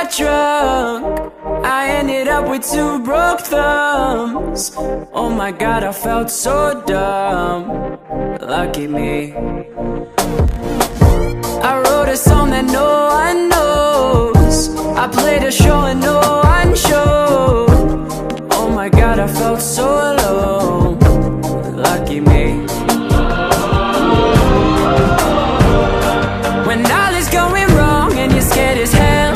got drunk, I ended up with 2 broke thumbs. Oh my god, I felt so dumb. Lucky me. I wrote a song that no one knows. I played a show and no one showed. Oh my god, I felt so alone. Lucky me. When all is going wrong and you're scared as hell,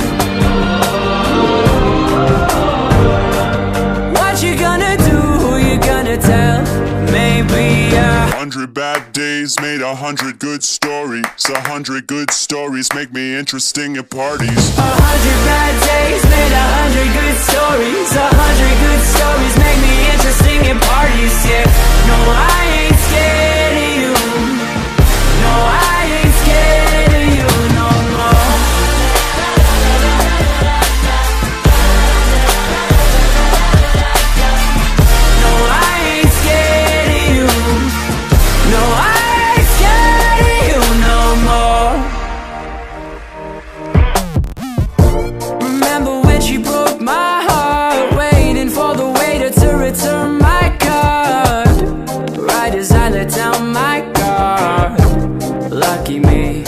what you gonna do, who you gonna tell? Maybe 100 bad days made 100 good stories. 100 good stories make me interesting at parties. 100 bad days made 100 good stories. 100 good stories make me interesting at parties, yeah. No, I ain't scared of you. No, I ain't scared of you no more. No, I ain't scared of you. No, I ain't scared of you no more. Remember when she broke my heart, waiting for the waiter to return my card, right as I let down my guard. Lucky me.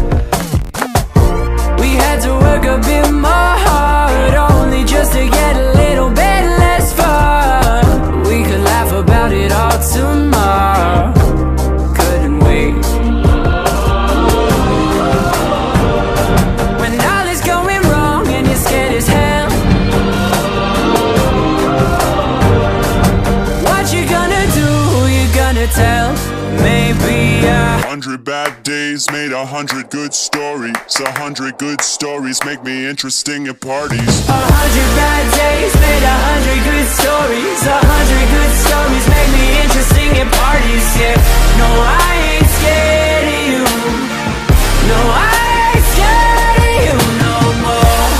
We had to work a bit more hard, only just to get a little bit less fun. We could laugh about it all tomorrow, couldn't we? When all is going wrong and you're scared as hell, what you gonna do, who you gonna tell? Maybe 100 bad days made 100 good stories. 100 good stories make me interesting at parties. 100 bad days made 100 good stories. 100 good stories make me interesting at parties, yeah. No, I ain't scared of you. No, I ain't scared of you no more.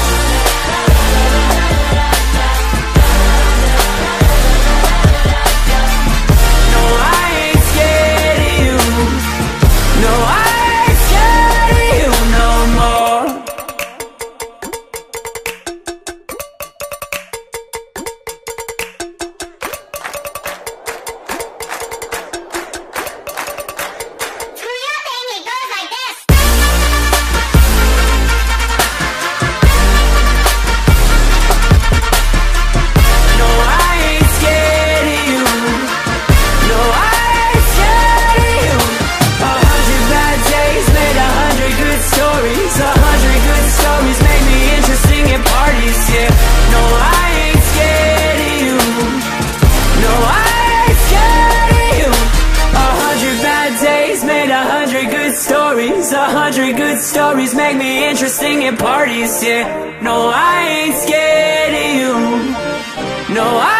No, I ain't scared of you. No, I ain't scared of you no more. No, I ain't scared of you. No, I ain't scared of you. 100 bad days made 100 good stories. 100 good stories make me interesting at parties, yeah. No, I ain't scared of you. No, I ain't scared of you. 100 bad days made 100 good stories. 100 good stories make me interesting at parties, yeah. No, I ain't scared of you. No, I